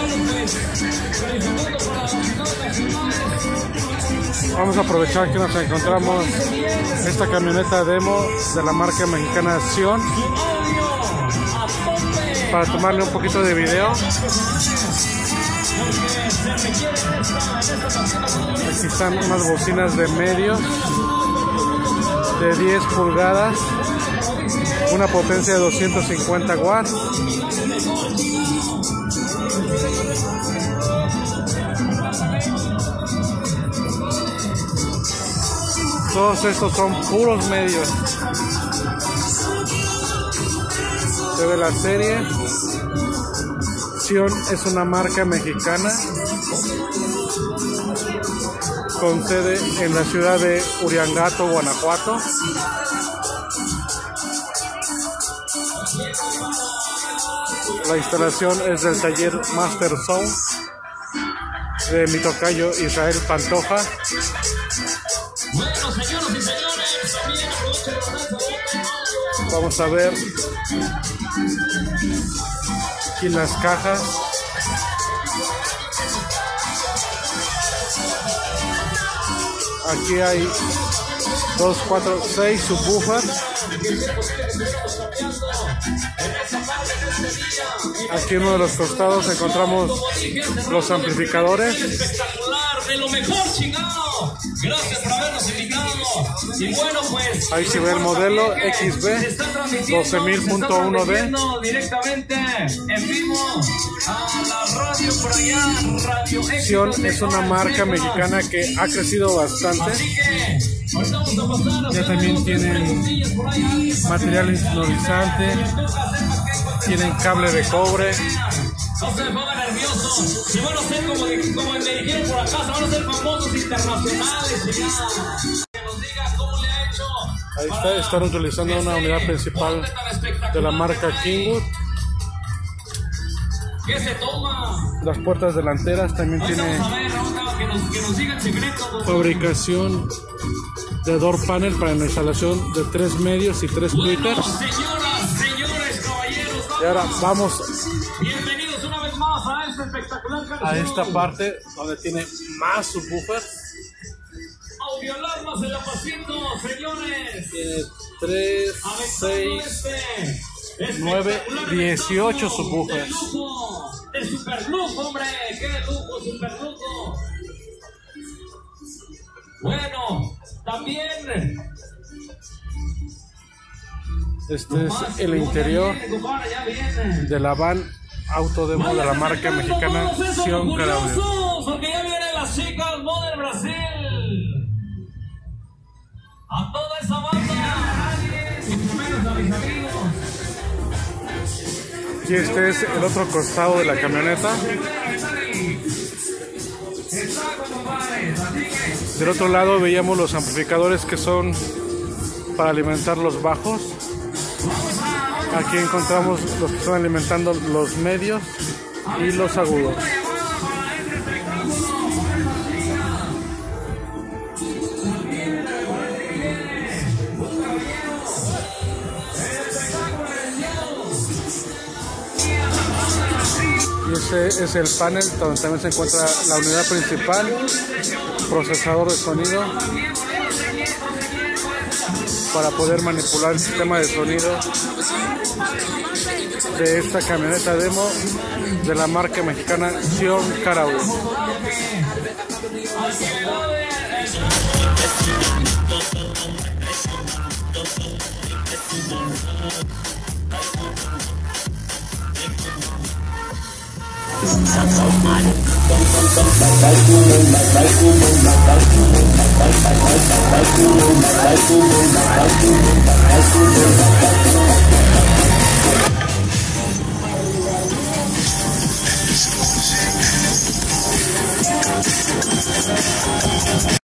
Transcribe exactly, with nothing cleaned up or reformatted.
Vamos a aprovechar que nos encontramos esta camioneta demo de la marca mexicana Sion para tomarle un poquito de video. Aquí están unas bocinas de medios de diez pulgadas, una potencia de doscientos cincuenta watts. Todos estos son puros medios. Se ve la serie. Sion es una marca mexicana con sede en la ciudad de Uriangato, Guanajuato. La instalación es del taller Master Sound de mi tocayo Israel Pantoja. Bueno, señoras y señores, también aprovecho el momento. Vamos a ver aquí las cajas. Aquí hay dos, cuatro, seis subwoofers. Aquí en uno de los costados encontramos los amplificadores. Espectacular, de lo mejor, chingado. Gracias por habernos invitado. Y bueno, pues ahí se ve el modelo X B doce mil punto uno D. Directamente en vivo a la radio por allá, Radio Sion es una marca mexicana que ha crecido bastante. Ya también tienen material insonorizante, tienen cable de cobre. No se me ponga nervioso. Si van a ser como, como me dijeron por acá, van a ser famosos internacionales. Que nos diga cómo le ha hecho. Ahí está, están utilizando una unidad principal de la marca Kingwood. ¿Qué se toma? Las puertas delanteras también tienen fabricación de door panel para la instalación de tres medios y tres tweeters. Señoras, señores, caballeros, y ahora vamos bienvenidos una vez más a esta espectacular canción. A esta parte donde tiene más subwoofers. Audioalarmas en la paciendo, señores. Tiene tres, seis, nueve, dieciocho subwoofers. De super lujo, hombre, qué lujo, super lujo. Bueno, también este es el interior de la van autodemo de la marca mexicana Sion Caraullo. Porque ya vienen las chicas Model Brasil. A toda esa banda, menos a mis amigos. Y este es el otro costado de la camioneta. Del otro lado veíamos los amplificadores que son para alimentar los bajos. Aquí encontramos los que están alimentando los medios y los agudos. Y ese es el panel donde también se encuentra la unidad principal, procesador de sonido, para poder manipular el sistema de sonido de esta camioneta demo de la marca mexicana Sion Caraullo. Bye.